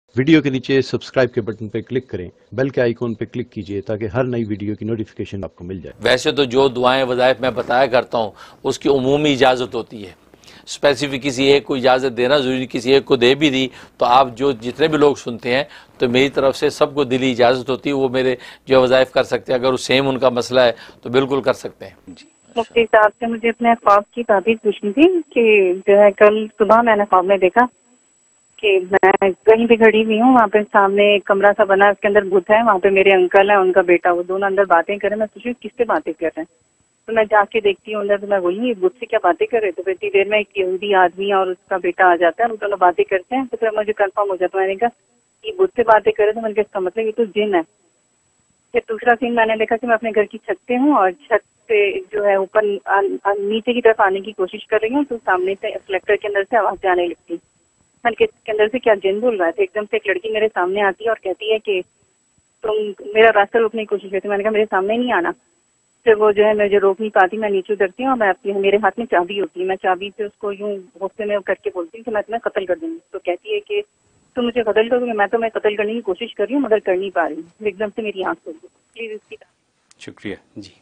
Video के नीचे subscribe के बटन पर क्लिक करें, बेल के आइकॉन पर क्लिक कीजिए ताकि हर नई वीडियो की नोटिफिकेशन आपको मिल जाए। वैसे तो जो दुआएं वज़ाइफ मैं बताया करता हूँ उसकी उमूमी इजाज़त होती है, स्पेसिफिक किसी एक को इजाज़त देना ज़रूरी, किसी एक को दे भी दी तो आप जो जितने भी लोग सुनते हैं तो मेरी तरफ से सबको दिली इजाज़त होती है, वो मेरे जो वज़ाइफ कर सकते हैं। अगर वो सेम उनका मसला है तो बिल्कुल कर सकते हैं जी। मुफ्ती साहब से मुझे अपने ख्वाब की ताबीर पूछनी थी कि जो है कल सुबह मैंने ख्वाब में देखा कि मैं कहीं भी खड़ी हुई हूँ, वहाँ पे सामने एक कमरा सा बना है, उसके अंदर बुत है, वहाँ पे मेरे अंकल है, उनका बेटा, वो दोनों अंदर बातें कर रहे हैं। मैं सोची किससे बातें कर रहे हैं, तो मैं जाके देखती हूँ अंदर, तो मैं बोली बुत से क्या बातें कर रहे। तो फिर इतनी देर में एक यहूदी आदमी और उसका बेटा आ जाता है, वो दोनों बातें करते हैं। तो फिर मुझे कंफर्म हो जाता है, मैंने कहा ये बुत से बातें कर रहे, तो मैंने कहा इसका मतलब ये तो जिन है। फिर दूसरा सीन मैंने देखा कि मैं अपने घर की छत पे हूँ और छत पे जो है ऊपर नीचे की तरफ आने की कोशिश कर रही हूँ, तो सामने से रिफ्लेक्टर के अंदर से आवाज आने लगती। मैंने के अंदर से क्या जिन बोल रहा है। एकदम से एक लड़की मेरे सामने आती है और कहती है कि तुम मेरा रास्ता रोकने की कोशिश करती। मैंने कहा मेरे सामने नहीं आना। फिर वो जो है मुझे रोक नहीं पाती, मैं नीचे उतरती हूँ और मैं अपनी, मेरे हाथ में चाबी होती है, मैं चाबी से उसको यूं गुस्से में करके बोलती हूँ कि मैं तुम्हें कत्ल कर दूंगी। तो कहती है कि तुम मुझे कत्ल करोगे। मैं तुम्हें कत्ल करने की कोशिश कर रही हूँ मगर कर नहीं पा रही हूँ। एकदम से मेरी आंख खुल गई। प्लीज इसकी शुक्रिया जी।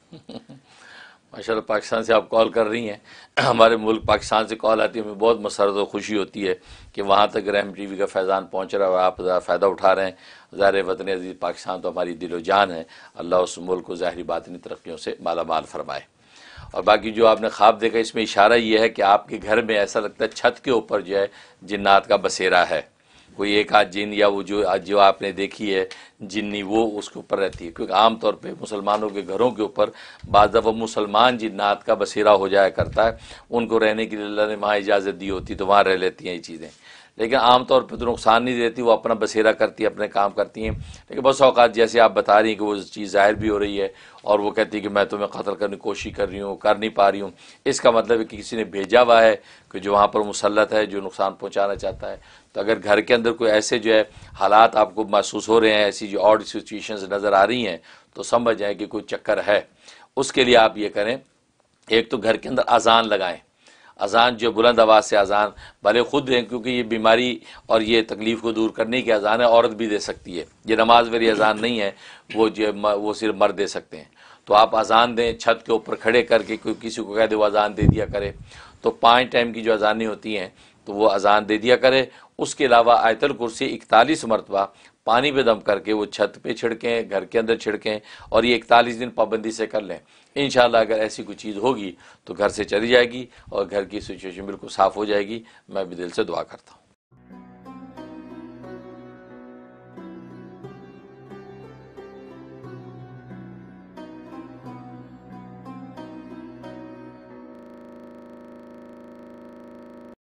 माशाल्लाह पाकिस्तान से आप कॉल कर रही हैं, हमारे मुल्क पाकिस्तान से कॉल आती है, हमें बहुत मसरत और ख़ुशी होती है कि वहाँ तक रहम टीवी का फैज़ान पहुँच रहा है और आप फ़ायदा उठा रहे हैं। ज़ाहिर वतन अज़ीज़ पाकिस्तान तो हमारी दिलो जान है। अल्लाह उस मुल्क को ज़ाहिरी बातनी तरक्कियों से माला माल फरमाए। और बाकी जो आपने ख्वाब देखा, इसमें इशारा ये है कि आपके घर में ऐसा लगता है छत के ऊपर जो है जिन्नात का बसेरा है, कोई एक आध जिन या वो जो आपने देखी है जिन्नी, वो उसके ऊपर रहती है। क्योंकि आम तौर पे मुसलमानों के घरों के ऊपर बाज़ दफ़ा मुसलमान जिन्नात का बसेरा हो जाया करता है, उनको रहने के लिए अल्लाह ने वहाँ इजाज़त दी होती, तो वहाँ रह लेती हैं ये चीज़ें। लेकिन आम तौर पे तो नुकसान नहीं देती, वो अपना बसेरा करती है, अपने काम करती हैं। लेकिन बस औक़ात जैसे आप बता रही हैं कि वो चीज़ ज़ाहिर भी हो रही है और वो कहती है कि मैं तुम्हें क़त्ल करने की कोशिश कर रही हूँ, कर नहीं पा रही हूँ, इसका मतलब है कि किसी ने भेजा हुआ है कि जो वहाँ पर मुसल्लत है, जो नुकसान पहुँचाना चाहता है। तो अगर घर के अंदर कोई ऐसे जो है हालात आपको महसूस हो रहे हैं, ऐसी जो ऑड सिचुएशंस नज़र आ रही हैं, तो समझ जाएँ कि कोई चक्कर है। उसके लिए आप ये करें, एक तो घर के अंदर अजान लगाएं। अजान जो बुलंद आवाज़ से अजान भले खुद दें, क्योंकि ये बीमारी और ये तकलीफ़ को दूर करने की अजान है, औरत भी दे सकती है। ये नमाज वाली अजान नहीं है, वो सिर्फ मर्द दे सकते हैं। तो आप अजान दें, छत के ऊपर खड़े करके, कोई किसी को कह दे वो अजान दे दिया करे। तो 5 टाइम की जो अजानें होती हैं तो वो अजान दे दिया करे। उसके अलावा आयतुल कुर्सी 41 मरतबा पानी पे दम करके वो छत पे छिड़कें, घर के अंदर छिड़कें, और ये 41 दिन पाबंदी से कर लें। इंशाअल्लाह अगर ऐसी कोई चीज़ होगी तो घर से चली जाएगी और घर की सिचुएशन बिल्कुल साफ़ हो जाएगी। मैं भी दिल से दुआ करता हूँ।